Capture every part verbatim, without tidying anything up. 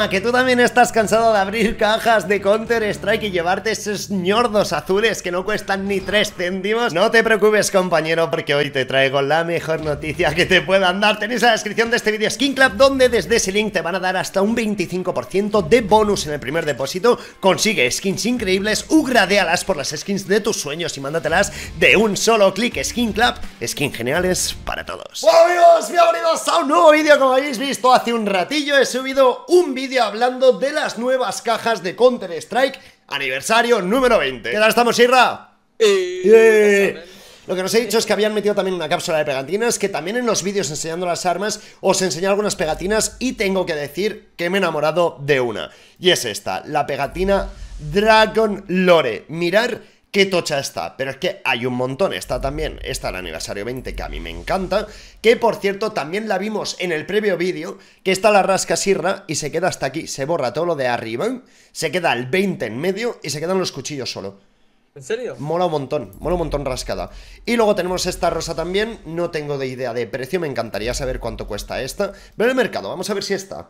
Ah, que tú también estás cansado de abrir cajas de Counter Strike y llevarte esos ñordos azules que no cuestan ni tres céntimos. No te preocupes, compañero, porque hoy te traigo la mejor noticia que te puedan dar. Tenéis en la descripción de este vídeo Skin Club, donde desde ese link te van a dar hasta un veinticinco por ciento de bonus en el primer depósito. Consigue skins increíbles, upgradealas por las skins de tus sueños y mándatelas de un solo clic. Skin Club, skins geniales para todos. Hola amigos, bienvenidos a un nuevo vídeo. Como habéis visto hace un ratillo he subido un vídeo hablando de las nuevas cajas de Counter Strike aniversario número veinte. ¿Qué tal estamos, Irra? Eh, Yeah. Lo que nos he dicho es que habían metido también una cápsula de pegatinas, que también en los vídeos enseñando las armas os enseñé algunas pegatinas y tengo que decir que me he enamorado de una. Y es esta, la pegatina Dragon Lore. Mirar qué tocha está, pero es que hay un montón. Está también, está el aniversario veinte, que a mí me encanta, que por cierto también la vimos en el previo vídeo, que está la rasca Sirra y se queda hasta aquí, se borra todo lo de arriba, se queda el veinte en medio y se quedan los cuchillos solo. ¿En serio? Mola un montón, mola un montón rascada. Y luego tenemos esta rosa también, no tengo de idea de precio, me encantaría saber cuánto cuesta esta. Pero el mercado, vamos a ver si está.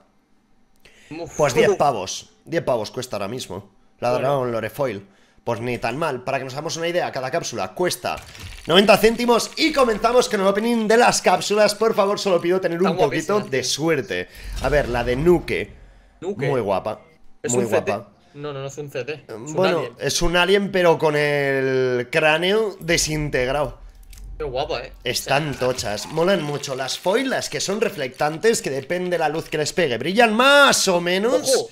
Uf. Pues diez pavos, diez pavos cuesta ahora mismo. La Bueno. Dragon Lore Foil. Pues ni tan mal, para que nos hagamos una idea, cada cápsula cuesta noventa céntimos. Y comenzamos con el opening de las cápsulas. Por favor, solo pido tener un Están poquito guapísimas, de tío. suerte. A ver, la de Nuke, Nuke. muy guapa, ¿Es muy un C T? guapa. No, no, no es un C T. Es un Bueno, alien. es un alien pero con el cráneo desintegrado. Qué guapa, eh. Están tochas, molan mucho. Las foilas que son reflectantes, que depende de la luz que les pegue, brillan más o menos. ¡Ojo!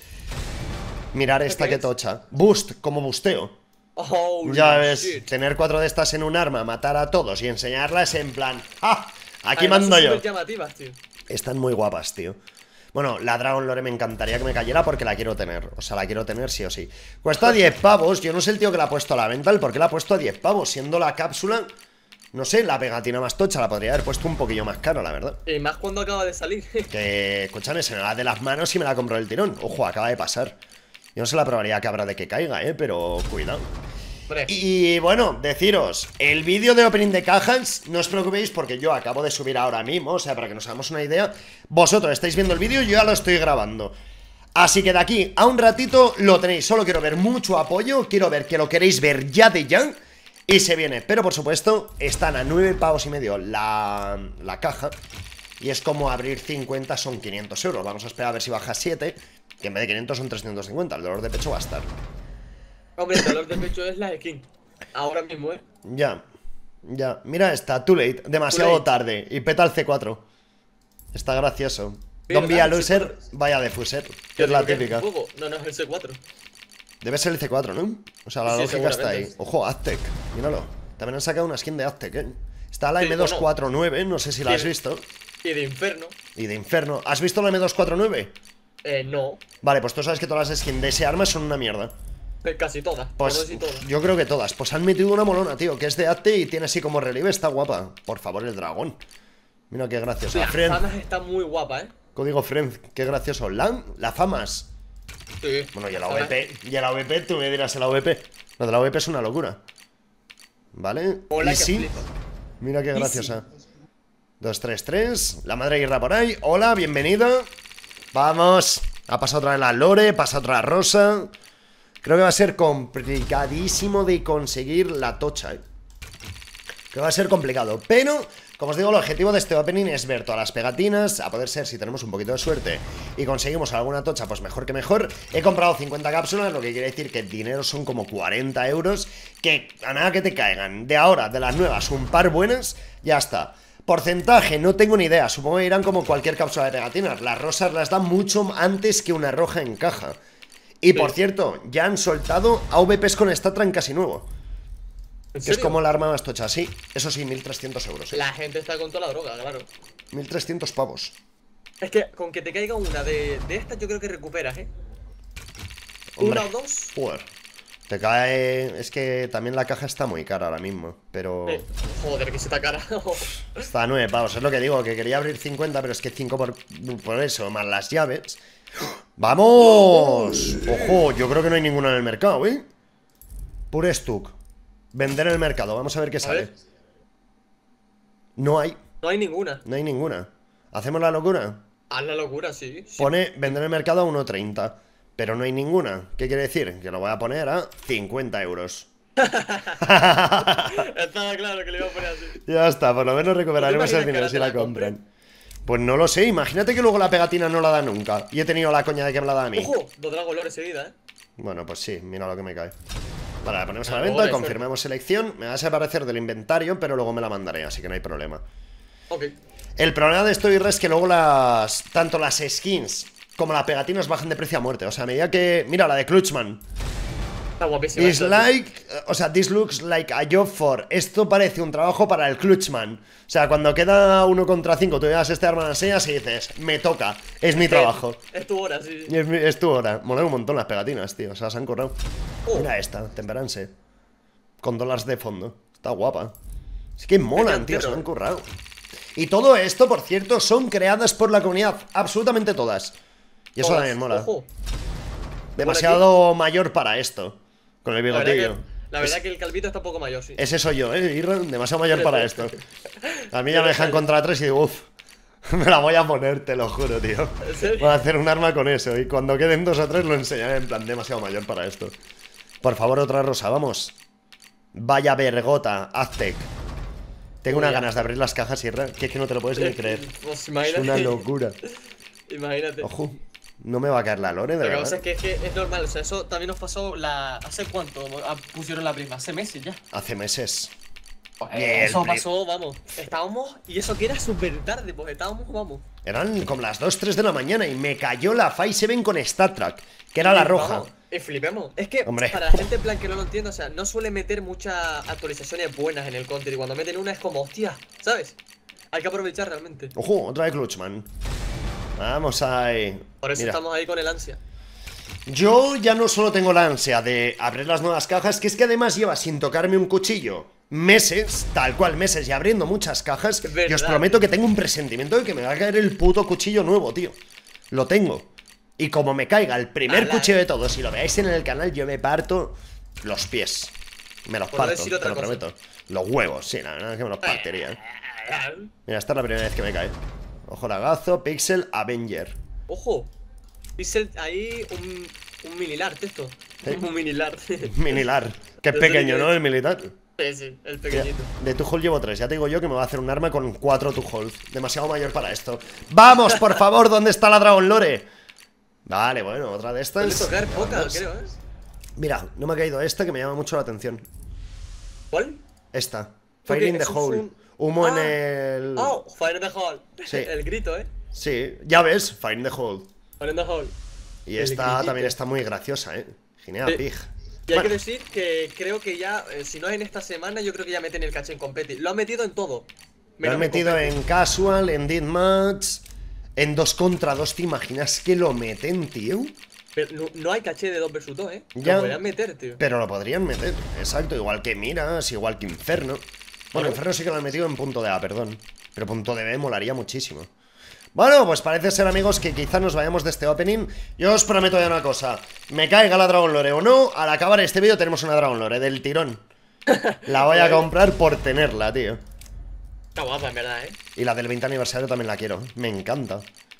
Mirar esta qué que es? tocha. Boost, como busteo. Oh, Ya ves, shit. tener cuatro de estas en un arma, matar a todos y enseñarlas en plan ¡ah! Aquí Además, mando son yo. súper llamativas, tío. Están muy guapas, tío. Bueno, la Dragon Lore me encantaría que me cayera porque la quiero tener. O sea, la quiero tener sí o sí. Cuesta diez pavos. Yo no sé el tío que la ha puesto a la venta, el por qué la ha puesto a diez pavos, siendo la cápsula, no sé, la pegatina más tocha. La podría haber puesto un poquillo más cara, la verdad. Y más cuando acaba de salir. Que, escúchame, se me va de las manos y me la compro del tirón. Ojo, acaba de pasar. Yo no sé la probabilidad que habrá de que caiga, eh, pero cuidado. Hombre, Y bueno, deciros, el vídeo de opening de cajas, no os preocupéis porque yo acabo de subir ahora mismo, o sea, para que nos hagamos una idea. Vosotros estáis viendo el vídeo y yo ya lo estoy grabando. Así que de aquí a un ratito lo tenéis. Solo quiero ver mucho apoyo, quiero ver que lo queréis ver ya de ya. Y se viene, pero por supuesto están a nueve pavos y medio la, la caja. Y es como abrir cincuenta, son quinientos euros. Vamos a esperar a ver si baja siete, que en vez de quinientos son trescientos cincuenta. El dolor de pecho va a estar. hombre, el dolor de pecho es la skin. Ahora mismo, eh. Ya, ya. Mira esta, too late, demasiado Too late. tarde. Y peta el C cuatro. Está gracioso. Pero, Don't be a claro, loser, C cuatro. vaya de fuser. Que Yo es la digo que típica. juego. No, no es el C cuatro. Debe ser el C cuatro, ¿no? O sea, la Sí, lógica está ahí. seguramente. Ojo, Aztec, míralo. También han sacado una skin de Aztec, ¿eh? Está la Sí, M dos cuatro nueve, no sé si la has Sí. visto. Y de Inferno. Y de Inferno. ¿Has visto la M dos cuatro nueve? Eh, no. Vale, pues tú sabes que todas las skins de ese arma son una mierda. Eh, Casi todas. Pues Por no decir todas. yo creo que todas. Pues han metido una molona, tío, que es de Aztec y tiene así como relieve, está guapa. Por favor, el dragón. Mira qué gracioso. Las Friend. famas está muy guapa, eh. Código Friend, qué gracioso. LAN, la famas. Sí. Bueno, y el A Famas. V P, y el A V P, tú me dirás el A V P. Lo del A V P es una locura. ¿Vale? Hola, Y que sí, flipa. mira qué Easy. graciosa. dos tres tres, la madre Irra por ahí. Hola, bienvenida. Vamos. Ha pasado otra vez la Lore, pasa otra Rosa. Creo que va a ser complicadísimo de conseguir la tocha, ¿eh? Que va a ser complicado, pero como os digo, el objetivo de este opening es ver todas las pegatinas, a poder ser, si tenemos un poquito de suerte y conseguimos alguna tocha, pues mejor que mejor. He comprado cincuenta cápsulas, lo que quiere decir que el dinero son como cuarenta euros, que a nada que te caigan de ahora, de las nuevas, un par buenas, ya está. Porcentaje, no tengo ni idea, supongo que irán como cualquier cápsula de pegatinas. Las rosas las dan mucho antes que una roja en caja. Y por Sí. cierto, ya han soltado A V Ps con Statran casi nuevo, ¿En que es serio? como el arma más tocha, sí. Eso sí, mil trescientos euros, ¿eh? La gente está con toda la droga, claro. mil trescientos pavos. Es que con que te caiga una de, de estas, yo creo que recuperas, eh. Hombre. Una o dos. Joder. Te cae... Es que también la caja está muy cara ahora mismo, pero... Eh, joder, que se está cara. Está a nueve pavos, es lo que digo, que quería abrir cincuenta, pero es que cinco por, por eso, más las llaves. ¡Vamos! Ojo, yo creo que no hay ninguna en el mercado, ¿eh? Pure Stuck. Vender en el mercado, vamos a ver qué A sale. ver. No hay, No hay ninguna. no hay ninguna. ¿Hacemos la locura? Haz la locura, sí. sí. Pone vender en el mercado a uno treinta. Pero no hay ninguna. ¿Qué quiere decir? Que lo voy a poner a cincuenta euros. Estaba claro que le iba a poner así. Ya está, por lo menos recuperaremos ¿Te el imaginas dinero que si ahora la te la compran. Pues no lo sé, imagínate que luego la pegatina no la da nunca. Y he tenido la coña de que me la da a mí. Ojo, dos Dragon Lore seguida, eh. Bueno, pues sí, mira lo que me cae. Vale, la ponemos a la Ah, venta, buena confirmamos selección. Me va a desaparecer del inventario, pero luego me la mandaré, así que no hay problema. Ok. El problema de esto, Irra, es que luego las... tanto las skins como las pegatinas bajan de precio a muerte. O sea, a medida que... Mira, la de Clutchman. Está guapísima. It's esta, like... O sea, this looks like a job for... Esto parece un trabajo para el Clutchman. O sea, cuando queda uno contra cinco, tú llevas este arma en las señas y dices, me toca, es mi tío. trabajo. Es tu hora, sí. Y es, mi- es tu hora. Molan un montón las pegatinas, tío. O sea, se han currado. Oh. Mira esta, Temperance. Con dólares de fondo. Está guapa. Es que molan, tío, se lo han currado. Y todo esto, por cierto, son creadas por la comunidad. Absolutamente todas. Y eso Todas. también mola. Ojo. Demasiado mayor para esto. Con el La verdad, bigotillo. que, la verdad que el calvito está un poco mayor, sí. Ese soy yo, ¿eh? Irra, demasiado mayor para esto. A mí ya me dejan contra tres y digo, uff, me la voy a poner, te lo juro, tío. ¿En serio? Voy a hacer un arma con eso y cuando queden dos o tres lo enseñaré en plan demasiado mayor para esto. Por favor, otra rosa, vamos. Vaya vergota, Aztec. Tengo Uy, unas ya. ganas de abrir las cajas, Irra, que es que no te lo puedes ni creer. Pues Es imagínate. una locura. Imagínate. Ojo, no me va a caer la lore, de Lo que pasa verdad. es que, es que es normal, o sea, eso también nos pasó la... ¿Hace cuánto ah, pusieron la prima? Hace meses ya. Hace meses. Pues, Bien, eh, eso pri- pasó, vamos. Estábamos, y eso que era súper tarde, pues estábamos, vamos. Eran como las dos, tres de la mañana y me cayó la Five siete con Star Trek, que era la Y roja. vamos, y flipemos. Es que, Hombre. para la gente en plan que no lo entienda, o sea, no suele meter muchas actualizaciones buenas en el counter. Y cuando meten una es como, hostia, ¿sabes? Hay que aprovechar realmente. Ojo, otra de Clutchman. Vamos ahí. Por eso Mira, estamos ahí con el ansia. yo ya no solo tengo la ansia de abrir las nuevas cajas, que es que además lleva sin tocarme un cuchillo meses, tal cual meses, y abriendo muchas cajas. Es verdad. Y os prometo que tengo un presentimiento de que me va a caer el puto cuchillo nuevo, tío. Lo tengo. Y como me caiga el primer Ala. cuchillo de todos, si lo veáis en el canal, yo me parto los pies. Me los Por no parto, decir te otra lo cosa. prometo. Los huevos, sí, la verdad es que me los partiría. Mira, esta es la primera vez que me cae. Ojo lagazo, Pixel, Avenger. Ojo. Pixel ahí un, un minilart esto. ¿Eh? Un minilart. Minilar. Que es Yo sé pequeño, que- ¿no? El militar. Sí, sí, el Ya, pequeñito. de Two-Hole llevo tres. Ya te digo yo que me va a hacer un arma con cuatro Two-Hole. Demasiado mayor para esto. ¡Vamos, por favor! ¿Dónde está la Dragon Lore? Vale, bueno, otra de estas. Suele tocar poca, Vamos. creo, ¿eh? Mira, no me ha caído esta que me llama mucho la atención. ¿Cuál? Esta. ¿Por Fire qué? in the Eso es Hole. un- Humo en Ah. el... Oh, Fire in the Hole. Sí. El grito, ¿eh? Sí, ya ves, Fire in the Hole. Fire in the Hole. Y El esta gritito. también está muy graciosa, ¿eh? Ginea Sí. Pig. Y hay Bueno, que decir que creo que ya, eh, si no es en esta semana, yo creo que ya meten el caché en competi. Lo han metido en todo. lo menos han metido competi. en Casual, en Deathmatch, en dos contra dos. ¿Te imaginas que lo meten, tío? Pero no, no hay caché de dos versus dos, ¿eh? Ya. Lo podrían meter, tío. Pero lo podrían meter, exacto, igual que Miras, igual que Inferno. Bueno, Claro. Inferno sí que lo han metido en punto de A, perdón. Pero punto de B molaría muchísimo. Bueno, pues parece ser, amigos, que quizá nos vayamos de este opening. Yo os prometo ya una cosa. Me caiga la Dragon Lore o no, al acabar este vídeo tenemos una Dragon Lore del tirón. La voy a comprar por tenerla, tío. Está guapa, en verdad, ¿eh? Y la del veinte aniversario también la quiero. Me encanta.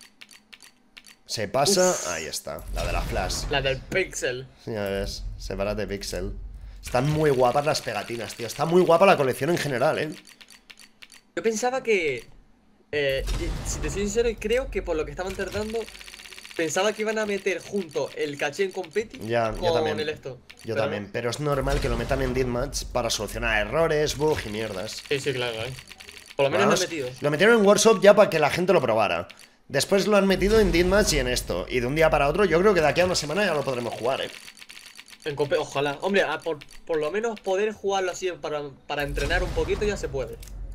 Se pasa... Ahí está, la de la Flash. La del Pixel. Ya ves, sepárate Pixel. Están muy guapas las pegatinas, tío. Está muy guapa la colección en general, ¿eh? Yo pensaba que... Eh, y si te soy sincero, creo que por lo que estaban tardando, pensaba que iban a meter junto el caché en competi Ya, con yo también. el esto. Yo Pero también, pero es normal que lo metan en Deathmatch para solucionar errores, bugs y mierdas. no. Sí, sí, claro, ¿eh? Por lo menos lo Vamos, han metido. lo metieron en Workshop ya para que la gente lo probara. Después lo han metido en Deathmatch y en esto. Y de un día para otro, yo creo que de aquí a una semana ya lo podremos jugar, ¿eh? En compe ojalá. Hombre, a por, por lo menos poder jugarlo así para, para entrenar un poquito ya se puede.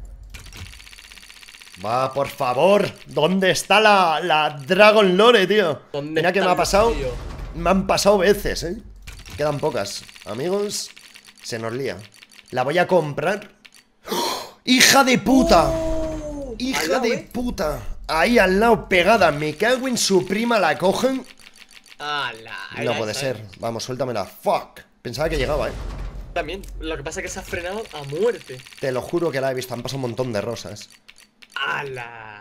Va, por favor. ¿Dónde está la, la Dragon Lore, tío? ¿Dónde Mira que me está ha pasado. el tío? Me han pasado veces, ¿eh? Quedan pocas. Amigos, se nos lía. La voy a comprar. ¡Oh! ¡Hija de puta! ¡Oh! Al ¡Hija lado, de ¿eh? puta! Ahí al lado pegada. Me cago en su prima, la cogen. ¡Hala! No Era puede esa, ser. ¿eh? Vamos, suéltamela. Fuck. Pensaba que llegaba, ¿eh? También, lo que pasa es que se ha frenado a muerte. Te lo juro que la he visto. Han pasado un montón de rosas. ¡Hala!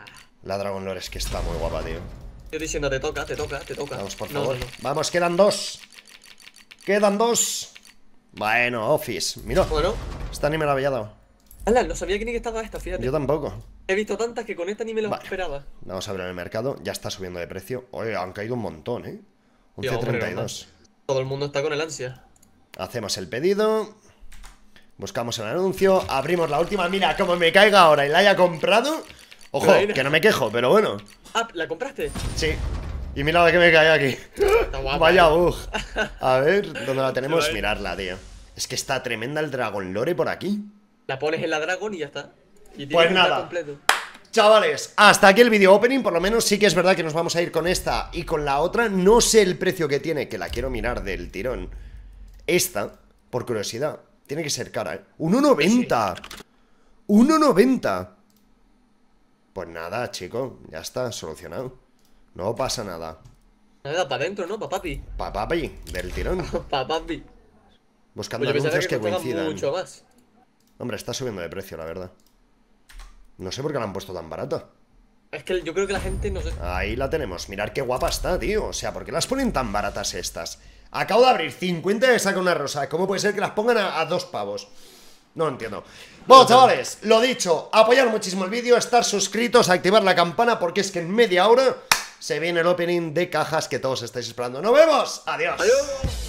La Dragon Lore es que está muy guapa, tío. Yo diciendo, te toca, te toca, te toca. Vamos, por No, favor. no, no. Vamos, quedan dos. Quedan dos. Bueno, Office. Mira, Bueno. está ni me la había dado. Ala, no sabía que ni que estaba esta, fíjate. Yo tampoco. He visto tantas que con esta ni me lo Vale. esperaba. Vamos a ver en el mercado. Ya está subiendo de precio. Oye, han caído un montón, ¿eh? Tío, once hombre, treinta y dos. Todo el mundo está con el ansia. Hacemos el pedido. Buscamos el anuncio. Abrimos la última. Mira, como me caiga ahora y la haya comprado. Ojo, Pero ahí no- que no me quejo, pero bueno. Ah, ¿la compraste? Sí. Y mira la que me cae aquí. Está guapa. Vaya eh. bug. A ver, ¿dónde la tenemos? Pero ahí- Mirarla, tío. Es que está tremenda el Dragon Lore por aquí. La pones en la Dragon y ya está. Y Pues tienes un pack nada. completo. Chavales, hasta aquí el video opening. Por lo menos sí que es verdad que nos vamos a ir con esta y con la otra. No sé el precio que tiene, que la quiero mirar del tirón. Esta, por curiosidad, tiene que ser cara, ¿eh? uno noventa. uno noventa. Pues nada, chico, ya está, solucionado. No pasa nada. Nada, para adentro, ¿no? Pa' papi. Pa papi, del tirón. Pa' papi. Buscando Pues yo pensaba anuncios que que costaba coincidan. mucho más. Hombre, está subiendo de precio, la verdad. No sé por qué la han puesto tan barata. Es que yo creo que la gente, no sé. Ahí la tenemos. Mirad qué guapa está, tío. O sea, ¿por qué las ponen tan baratas estas? Acabo de abrir cincuenta y saca una rosa. ¿Cómo puede ser que las pongan a, a dos pavos? No entiendo. Bueno, chavales, lo dicho, apoyar muchísimo el vídeo, estar suscritos, activar la campana, porque es que en media hora se viene el opening de cajas que todos estáis esperando. ¡Nos vemos! ¡Adiós! ¡Adiós!